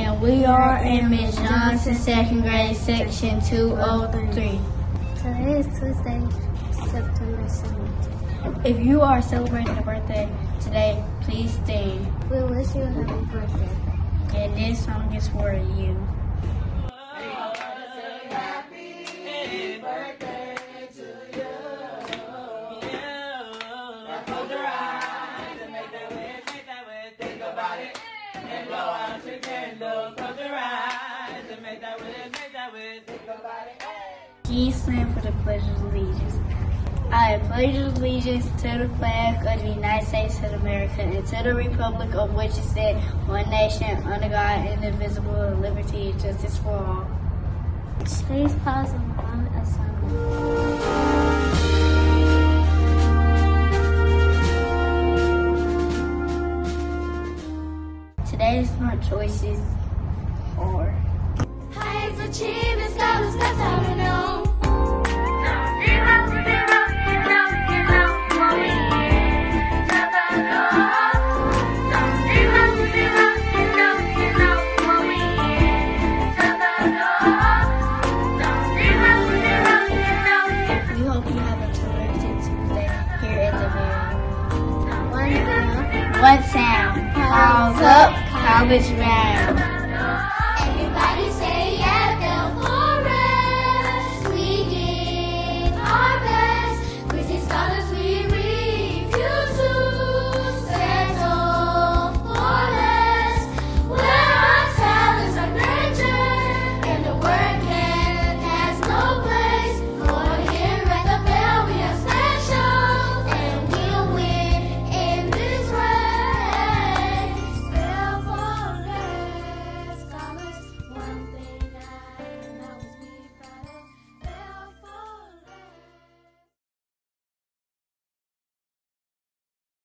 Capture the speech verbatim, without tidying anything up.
and we are in Miss Johnson second grade section two oh three. Today is Tuesday, September seventeenth. If you are celebrating a birthday today, please stand. We wish you a happy birthday. And this song is for you. He stand for the Pledge of Allegiance. I pledge allegiance to the flag of the United States of America and to the republic of which it stands, one nation, under God, indivisible, with liberty and justice for all. Please pause and Muhammad Assembly. Today's smart choices are highest achievement status, that's how we know. We hope you have a terrific Tuesday here at the Mill. One sound. One sound. Calls up, college round.